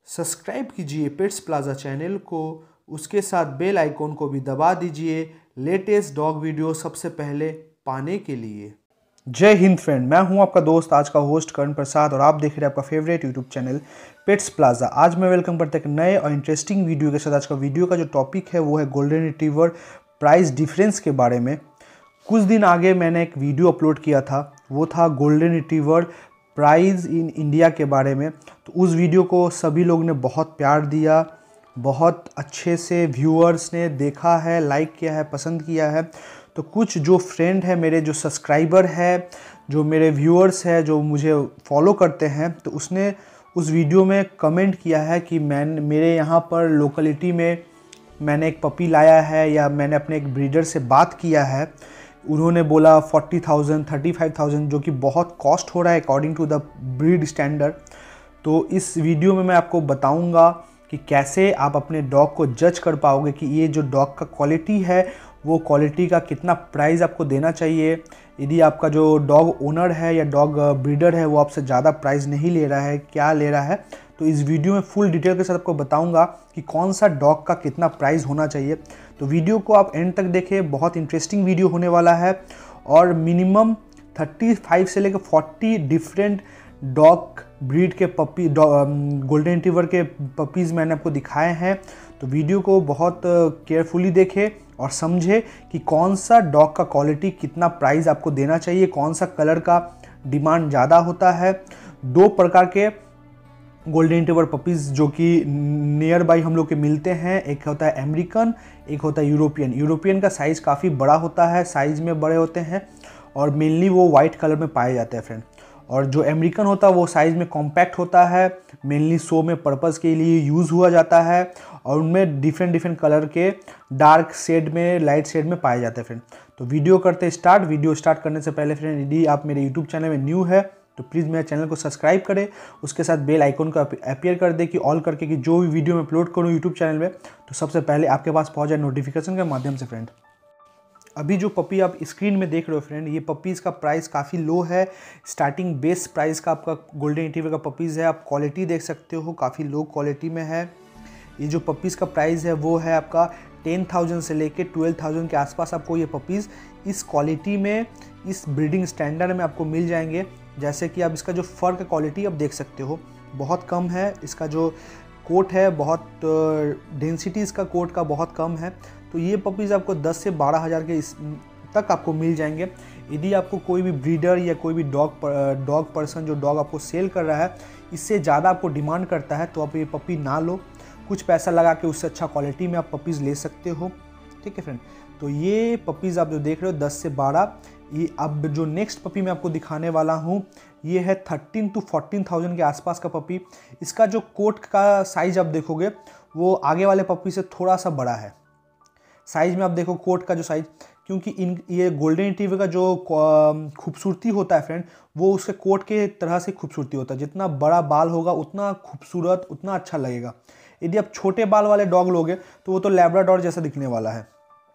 Subscribe कीजिए pets plaza channel को, उसके साथ बेल आइकॉन को भी दबा दीजिए लेटेस्ट डॉग वीडियो सबसे पहले पाने के लिए। जय हिंद फ्रेंड, मैं हूं आपका दोस्त आज का होस्ट करण प्रसाद और आप देख रहे हैं आपका favourite YouTube channel pets plaza. आज मैं वेलकम करता एक नए और इंटरेस्टिंग वीडियो के साथ। आज का वीडियो का जो टॉपिक है वो है गोल्डन रिट्रीवर प्राइस डिफरेंस के बारे में। कुछ दिन आगे मैंने एक वीडियो अपलोड किया था, वो था golden retriever price in India के बारे में। तो उस वीडियो को सभी लोग ने बहुत प्यार दिया, बहुत अच्छे से व्यूअर्स ने देखा है, लाइक किया है, पसंद किया है। तो कुछ जो फ्रेंड है मेरे, जो सब्सक्राइबर है, जो मेरे व्यूअर्स है, जो मुझे फॉलो करते हैं, तो उसने उस वीडियो में कमेंट किया है कि मेरे यहाँ पर लोकेलिटी में मैंने एक पपी लाया है या मैंने अपने एक ब्रीडर से बात किया है। उन्होंने बोला 40,000 35,000 जो कि बहुत कॉस्ट हो रहा है according to the breed standard. तो इस वीडियो में मैं आपको बताऊंगा कि कैसे आप अपने डॉग को जज कर पाओगे कि ये जो डॉग का क्वालिटी है वो क्वालिटी का कितना प्राइस आपको देना चाहिए। यदि आपका जो डॉग ओनर है या डॉग ब्रीडर है वो आपसे ज़्यादा प्राइस नहीं ले रहा है, क्या ले रहा है, तो इस वीडियो में फुल डिटेल के साथ आपको बताऊंगा कि कौन सा डॉग का कितना प्राइस होना चाहिए। तो वीडियो को आप एंड तक देखें, बहुत इंटरेस्टिंग वीडियो होने वाला है। और मिनिमम 35 से लेकर 40 डिफरेंट डॉग ब्रीड के पपी, गोल्डन रिट्रीवर के पपीज़ मैंने आपको दिखाए हैं। तो वीडियो को बहुत केयरफुली देखें और समझे कि कौन सा डॉग का क्वालिटी कितना प्राइस आपको देना चाहिए, कौन सा कलर का डिमांड ज़्यादा होता है। दो प्रकार के गोल्डन रिट्रीवर पपीज़ जो कि नियर बाई हम लोग के मिलते हैं, एक होता है अमेरिकन, एक होता है यूरोपियन। यूरोपियन का साइज़ काफ़ी बड़ा होता है, साइज़ में बड़े होते हैं और मेनली वो वाइट कलर में पाए जाते हैं फ्रेंड। और जो अमेरिकन होता है वो साइज़ में कॉम्पैक्ट होता है, मेनली शो में पर्पज़ के लिए यूज़ हुआ जाता है और उनमें डिफरेंट कलर के डार्क शेड में, लाइट शेड में पाए जाते हैं फ्रेंड। तो वीडियो करते स्टार्ट। वीडियो स्टार्ट करने से पहले फ्रेंड, यदि आप मेरे यूट्यूब चैनल में न्यू है तो प्लीज़ मेरे चैनल को सब्सक्राइब करें, उसके साथ बेल आइकन को अपीयर कर दे कि ऑल करके कि जो भी वीडियो मैं अपलोड करूँ यूट्यूब चैनल में तो सबसे पहले आपके पास पहुँच जाए नोटिफिकेशन के माध्यम से फ्रेंड। अभी जो पपी आप स्क्रीन में देख रहे हो फ्रेंड, ये पपीज़ का प्राइस काफ़ी लो है। स्टार्टिंग बेस प्राइस का आपका गोल्डन रिट्रीवर का पपीज़ है। आप क्वालिटी देख सकते हो, काफ़ी लो क्वालिटी में है। ये जो पपीज़ का प्राइस है वो है आपका 10,000 से लेके 12,000 के आसपास आपको ये पपीज़ इस क्वालिटी में, इस ब्रीडिंग स्टैंडर्ड में आपको मिल जाएंगे। जैसे कि आप इसका जो फर का क्वालिटी आप देख सकते हो बहुत कम है, इसका जो कोट है बहुत डेंसिटी इसका कोट का बहुत कम है। तो ये पपीज़ आपको 10 से 12 हज़ार के तक आपको मिल जाएंगे। यदि आपको कोई भी ब्रीडर या कोई भी डॉग पर्सन जो डॉग आपको सेल कर रहा है इससे ज़्यादा आपको डिमांड करता है तो आप ये पपी ना लो, कुछ पैसा लगा के उससे अच्छा क्वालिटी में आप पपीज़ ले सकते हो। ठीक है फ्रेंड, तो ये पपीज़ आप जो देख रहे हो 10 से 12, ये अब जो नेक्स्ट पपी मैं आपको दिखाने वाला हूँ ये है 13 to 14,000 के आसपास का पपी। इसका जो कोट का साइज़ आप देखोगे वो आगे वाले पपी से थोड़ा सा बड़ा है साइज़ में। आप देखो कोट का जो साइज़, क्योंकि ये गोल्डन रिट्रीवर का जो खूबसूरती होता है फ्रेंड वो उसके कोट के तरह से खूबसूरती होता है। जितना बड़ा बाल होगा उतना खूबसूरत, उतना अच्छा लगेगा। यदि आप छोटे बाल वाले डॉग लोगे तो वो तो लैब्राडोर जैसा दिखने वाला है।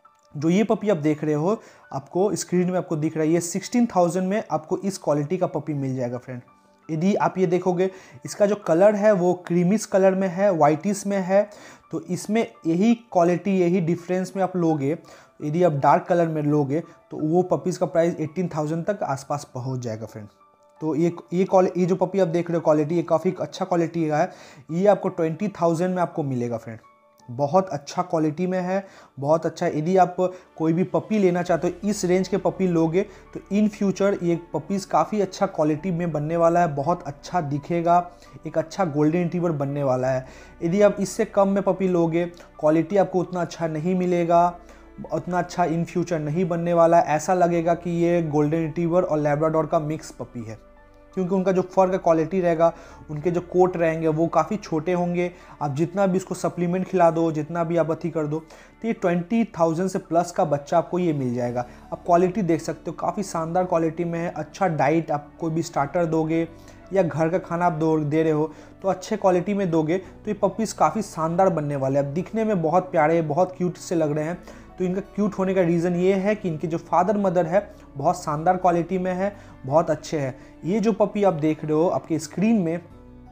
जो ये पपी आप देख रहे हो, आपको स्क्रीन में आपको दिख रहा है, ये 16,000 में आपको इस क्वालिटी का पपी मिल जाएगा फ्रेंड। यदि आप ये देखोगे इसका जो कलर है वो क्रीमिश कलर में है, वाइटिश में है। तो इसमें यही क्वालिटी, यही डिफरेंस में आप लोगे। यदि आप डार्क कलर में लोगे तो वो पपीज़ का प्राइस 18,000 तक आसपास पहुंच जाएगा फ्रेंड। तो ये जो पपी आप देख रहे हो क्वालिटी, ये काफ़ी अच्छा क्वालिटी का है। ये आपको 20,000 में आपको मिलेगा फ्रेंड। बहुत अच्छा क्वालिटी में है, बहुत अच्छा। यदि आप कोई भी पपी लेना चाहते हो, इस रेंज के पपी लोगे तो इन फ्यूचर ये पपीज़ काफ़ी अच्छा क्वालिटी में बनने वाला है, बहुत अच्छा दिखेगा, एक अच्छा गोल्डन रिट्रीवर बनने वाला है। यदि आप इससे कम में पपी लोगे, क्वालिटी आपको उतना अच्छा नहीं मिलेगा, उतना अच्छा इन फ्यूचर नहीं बनने वाला है। ऐसा लगेगा कि ये गोल्डन रिट्रीवर और लैब्राडोर का मिक्स पपी है, क्योंकि उनका जो फर का क्वालिटी रहेगा, उनके जो कोट रहेंगे वो काफ़ी छोटे होंगे। आप जितना भी उसको सप्लीमेंट खिला दो, जितना भी आप अथी कर दो, तो ये 20,000 से प्लस का बच्चा आपको ये मिल जाएगा। आप क्वालिटी देख सकते हो, काफ़ी शानदार क्वालिटी में है। अच्छा डाइट, आप कोई भी स्टार्टर दोगे या घर का खाना आप दे रहे हो तो अच्छे क्वालिटी में दोगे तो ये पपीज़ काफ़ी शानदार बनने वाले हैं। अब दिखने में बहुत प्यारे, बहुत क्यूट से लग रहे हैं। तो इनका क्यूट होने का रीज़न ये है कि इनके जो फादर मदर है बहुत शानदार क्वालिटी में है, बहुत अच्छे हैं। ये जो पपी आप देख रहे हो आपके स्क्रीन में,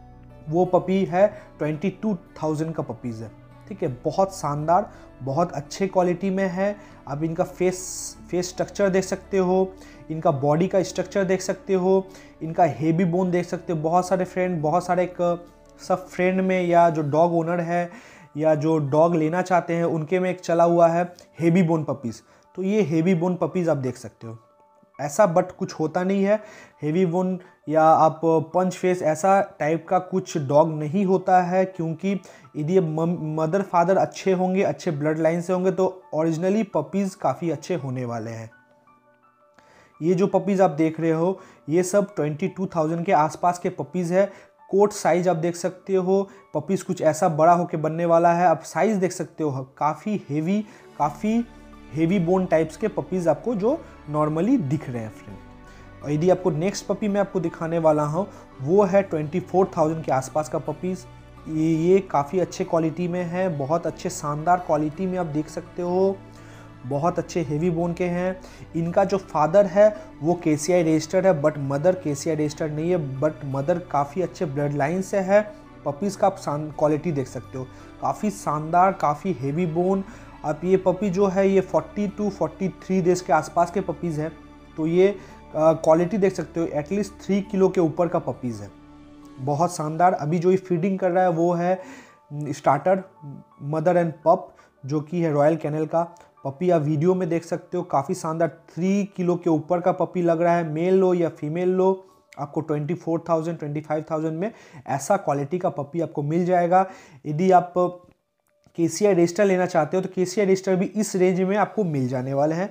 वो पपी है 22,000 का पपीज़ है। ठीक है, बहुत शानदार, बहुत अच्छे क्वालिटी में है। आप इनका फेस स्ट्रक्चर देख सकते हो, इनका बॉडी का स्ट्रक्चर देख सकते हो, इनका हेवी बोन देख सकते हो। बहुत सारे सब फ्रेंड में या जो डॉग ओनर है या जो डॉग लेना चाहते हैं उनके में एक चला हुआ है हेवी बोन पपीज़। तो ये हेवी बोन पपीज़ आप देख सकते हो। ऐसा बट कुछ होता नहीं है, हेवी बोन या आप पंच फेस ऐसा टाइप का कुछ डॉग नहीं होता है, क्योंकि यदि मदर फादर अच्छे होंगे, अच्छे ब्लड लाइन से होंगे, तो ओरिजिनली पपीज़ काफ़ी अच्छे होने वाले हैं। ये जो पपीज़ आप देख रहे हो ये सब 22,000 के आसपास के पपीज़ है। कोट साइज आप देख सकते हो, पपीज़ कुछ ऐसा बड़ा होके बनने वाला है। आप साइज़ देख सकते हो, काफ़ी हेवी बोन टाइप्स के पपीज़ आपको जो नॉर्मली दिख रहे हैं फ्रेंड। और यदि आपको नेक्स्ट पपी मैं आपको दिखाने वाला हूँ वो है 24,000 के आसपास का पपीज़। ये काफ़ी अच्छे क्वालिटी में है, बहुत अच्छे शानदार क्वालिटी में आप देख सकते हो, बहुत अच्छे हेवी बोन के हैं। इनका जो फादर है वो केसीआई रजिस्टर्ड है, बट मदर केसीआई रजिस्टर्ड नहीं है, बट मदर काफ़ी अच्छे ब्लड लाइन से है। पपीज़ का आप क्वालिटी देख सकते हो, काफ़ी शानदार, काफ़ी हेवी बोन। अब ये पपी जो है ये 40 to 43 डेज़ के आसपास के पपीज़ है। तो ये क्वालिटी देख सकते हो, एटलीस्ट 3 किलो के ऊपर का पपीज़ है, बहुत शानदार। अभी जो ये फीडिंग कर रहा है वो है स्टार्टर मदर एंड पप, जो कि है रॉयल कैनल का पपी। आप वीडियो में देख सकते हो, काफ़ी शानदार 3 किलो के ऊपर का पपी लग रहा है। मेल लो या फीमेल लो, आपको 24,000 25,000 में ऐसा क्वालिटी का पपी आपको मिल जाएगा। यदि आप केसीआई रजिस्टर लेना चाहते हो तो केसीआई रजिस्टर भी इस रेंज में आपको मिल जाने वाले हैं।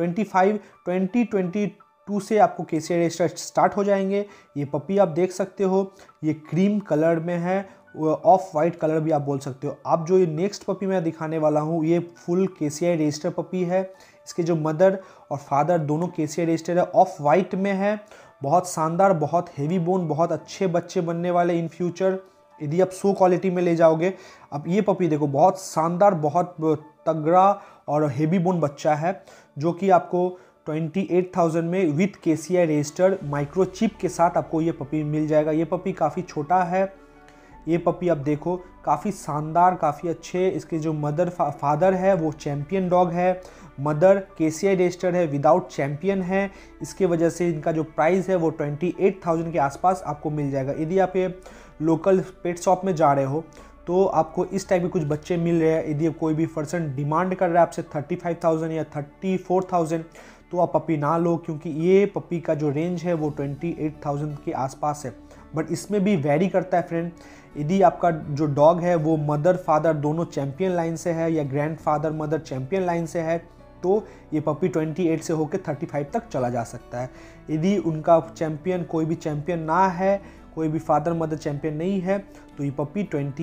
2022 से आपको केसीआई रजिस्टर स्टार्ट हो जाएंगे। ये पपी आप देख सकते हो, ये क्रीम कलर में है, ऑफ वाइट कलर भी आप बोल सकते हो। आप जो ये नेक्स्ट पपी मैं दिखाने वाला हूँ ये फुल केसीआई रजिस्टर पपी है। इसके जो मदर और फादर दोनों केसीआई रजिस्टर है, ऑफ वाइट में है, बहुत शानदार, बहुत हेवी बोन, बहुत अच्छे बच्चे बनने वाले इन फ्यूचर यदि आप सो क्वालिटी में ले जाओगे। अब ये पपी देखो, बहुत शानदार, बहुत तगड़ा और हेवी बोन बच्चा है, जो कि आपको 28,000 में विथ केसीआई रजिस्टर माइक्रोचिप के साथ आपको ये पपी मिल जाएगा। ये पपी काफ़ी छोटा है। ये पपी आप देखो, काफ़ी शानदार, काफ़ी अच्छे। इसके जो मदर फादर है वो चैम्पियन डॉग है, मदर केसीआई रजिस्टर्ड है, विदाउट चैम्पियन है। इसके वजह से इनका जो प्राइस है वो 28,000 के आसपास आपको मिल जाएगा। यदि आप ये लोकल पेट शॉप में जा रहे हो तो आपको इस टाइप के कुछ बच्चे मिल रहे हैं। यदि कोई भी पर्सन डिमांड कर रहा है आपसे 35,000 या 34,000 तो आप पपी ना लो, क्योंकि ये पपी का जो रेंज है वो 28,000 के आसपास है। बट इसमें भी वेरी करता है फ्रेंड। यदि आपका जो डॉग है वो मदर फादर दोनों चैम्पियन लाइन से है या grandfather mother champion line से है तो ये पपी 28 से होकर 35 तक चला जा सकता है। यदि उनका चैम्पियन कोई भी चैम्पियन ना है, कोई भी फादर मदर चैम्पियन नहीं है, तो ये पपी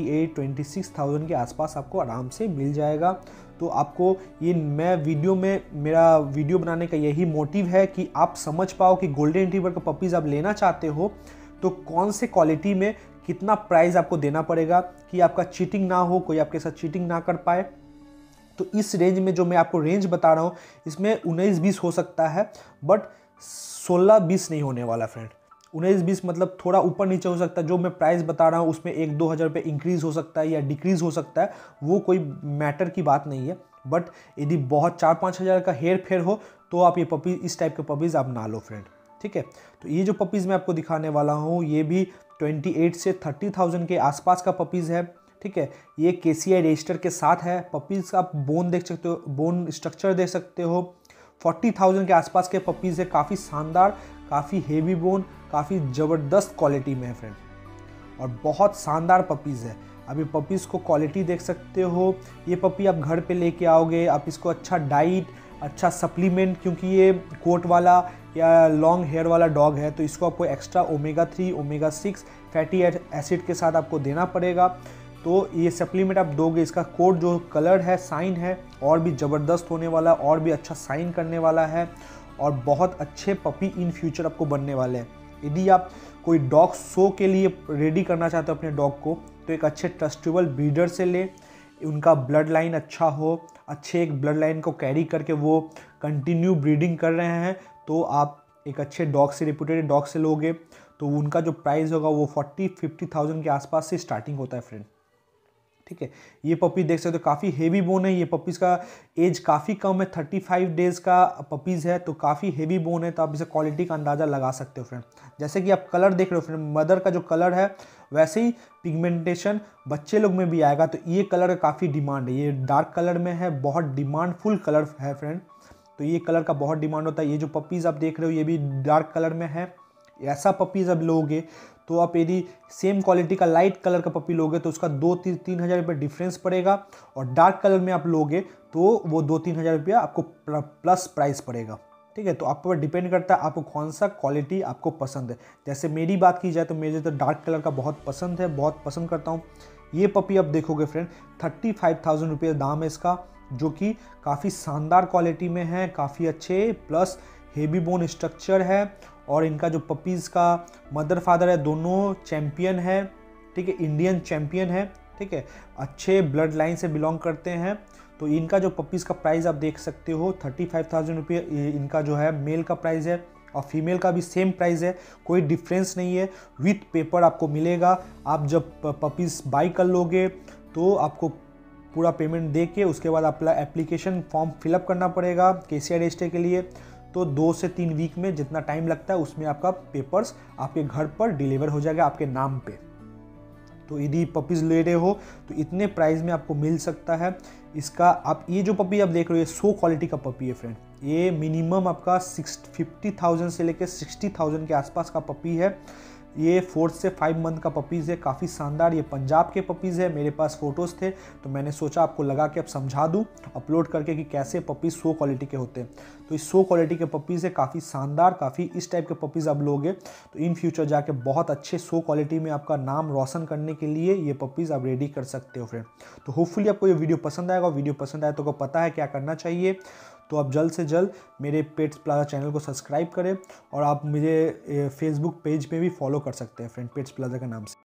26,000 के आसपास आपको आराम से मिल जाएगा। तो आपको ये मेरा वीडियो बनाने का यही मोटिव है कि आप समझ पाओ कि गोल्डन रिट्रीवर का पपीज़ आप लेना चाहते हो तो कौन से क्वालिटी में कितना प्राइस आपको देना पड़ेगा कि आपका चीटिंग ना हो, कोई आपके साथ चीटिंग ना कर पाए। तो इस रेंज में जो मैं आपको रेंज बता रहा हूँ इसमें 19-20 हो सकता है, बट 16-20 नहीं होने वाला फ्रेंड। 19-20 मतलब थोड़ा ऊपर नीचे हो सकता है। जो मैं प्राइस बता रहा हूँ उसमें 1-2 हज़ार रुपये इंक्रीज़ हो सकता है या डिक्रीज़ हो सकता है, वो कोई मैटर की बात नहीं है। बट यदि बहुत 4-5 हज़ार का हेर फेर हो तो आप ये पपी, इस टाइप के पपीज़ आप ना लो फ्रेंड। ठीक है, तो ये जो पपीज़ मैं आपको दिखाने वाला हूँ ये भी 28 से 30,000 के आसपास का पपीज़ है। ठीक है, ये केसीआई रजिस्टर के साथ है। पपीज़ का आप बोन देख सकते हो, बोन स्ट्रक्चर देख सकते हो। 40,000 के आसपास के पपीज़ है, काफ़ी शानदार, काफ़ी हेवी बोन, काफ़ी ज़बरदस्त क्वालिटी में है फ्रेंड, और बहुत शानदार पपीज़ है। अब ये पपीज़ को क्वालिटी देख सकते हो। ये पपी आप घर पे लेके आओगे, आप इसको अच्छा डाइट, अच्छा सप्लीमेंट, क्योंकि ये कोट वाला या लॉन्ग हेयर वाला डॉग है तो इसको आपको extra omega 3 omega 6 fatty acid के साथ आपको देना पड़ेगा। तो ये सप्लीमेंट आप दोगे, इसका कोट जो कलर है, साइन है, और भी ज़बरदस्त होने वाला, और भी अच्छा साइन करने वाला है, और बहुत अच्छे पपी इन फ्यूचर आपको बनने वाले हैं। यदि आप कोई डॉग शो के लिए रेडी करना चाहते हो अपने डॉग को तो एक अच्छे ट्रस्टेबल ब्रीडर से ले, उनका ब्लड लाइन अच्छा हो, अच्छे एक ब्लड लाइन को कैरी करके वो कंटिन्यू ब्रीडिंग कर रहे हैं, तो आप एक अच्छे डॉग से, रेपुटेड डॉग से लोगे तो उनका जो प्राइस होगा वो 40-50,000 के आसपास से स्टार्टिंग होता है फ्रेंड। ठीक है, ये पपी देख सकते हो काफ़ी हेवी बोन है। ये पपीज़ का एज काफ़ी कम है, 35 डेज़ का पपीज़ है, तो काफ़ी हेवी बोन है, तो आप इसे क्वालिटी का अंदाज़ा लगा सकते हो फ्रेंड। जैसे कि आप कलर देख रहे हो फ्रेंड, मदर का जो कलर है वैसे ही पिगमेंटेशन बच्चे लोग में भी आएगा। तो ये कलर का काफ़ी डिमांड है, ये डार्क कलर में है, बहुत डिमांडफुल कलर है फ्रेंड। तो ये कलर का बहुत डिमांड होता है। ये जो पपीज़ आप देख रहे हो ये भी डार्क कलर में है। ऐसा पपीज़ अब लोगे तो आप यदि सेम क्वालिटी का लाइट कलर का पपी लोगे तो उसका 2-3 हज़ार रुपये डिफरेंस पड़ेगा, और डार्क कलर में आप लोगे तो वो 2-3 हज़ार रुपया आपको प्लस प्राइस पड़ेगा। ठीक है, तो आप पर डिपेंड करता है आपको कौन सा क्वालिटी आपको पसंद है। जैसे मेरी बात की जाए तो मुझे तो डार्क कलर का बहुत पसंद है, बहुत पसंद करता हूँ। ये पपी आप देखोगे फ्रेंड 35,000 रुपये दाम है इसका, जो कि काफ़ी शानदार क्वालिटी में है, काफ़ी अच्छे, प्लस हेवी बोन स्ट्रक्चर है। और इनका जो पपीज़ का मदर फादर है दोनों चैम्पियन है। ठीक है, इंडियन चैम्पियन है। ठीक है, अच्छे ब्लड लाइन से बिलोंग करते हैं। तो इनका जो पपीज़ का प्राइस आप देख सकते हो 35,000 रुपये इनका जो है मेल का प्राइस है, और फीमेल का भी सेम प्राइस है, कोई डिफरेंस नहीं है। विथ पेपर आपको मिलेगा। आप जब पपीज़ बाई कर लोगे तो आपको पूरा पेमेंट दे के उसके बाद अपना एप्लीकेशन फॉर्म फिलअप करना पड़ेगा KCI रजिस्टर के लिए। तो 2 से 3 वीक में जितना टाइम लगता है उसमें आपका पेपर्स आपके घर पर डिलीवर हो जाएगा आपके नाम पे। तो यदि पपीज़ ले रहे हो तो इतने प्राइस में आपको मिल सकता है इसका। आप ये जो पपी आप देख रहे हो ये 100 क्वालिटी का पपी है फ्रेंड। ये मिनिमम आपका 50,000 से लेकर 60,000 के आसपास का पपी है। ये 4 से 5 मंथ का पपीज़ है, काफ़ी शानदार। ये पंजाब के पपीज़ है, मेरे पास फ़ोटोज़ थे तो मैंने सोचा आपको लगा के अब समझा दूँ अपलोड करके कि कैसे पपीज़ 100 क्वालिटी के होते हैं। तो इस 100 क्वालिटी के पपीज़ है, काफ़ी शानदार, काफ़ी इस टाइप के पपीज़ आप लोगे तो इन फ्यूचर जाके बहुत अच्छे 100 क्वालिटी में आपका नाम रोशन करने के लिए ये पपीज़ आप रेडी कर सकते हो फ्रेंड। तो होपफुली आपको ये वीडियो पसंद आएगा। वीडियो पसंद आए तो आपको पता है क्या करना चाहिए। तो आप जल्द से जल्द मेरे पेट्स प्लाजा चैनल को सब्सक्राइब करें, और आप मुझे फेसबुक पेज पे भी फॉलो कर सकते हैं फ्रेंड, पेट्स प्लाजा के नाम से।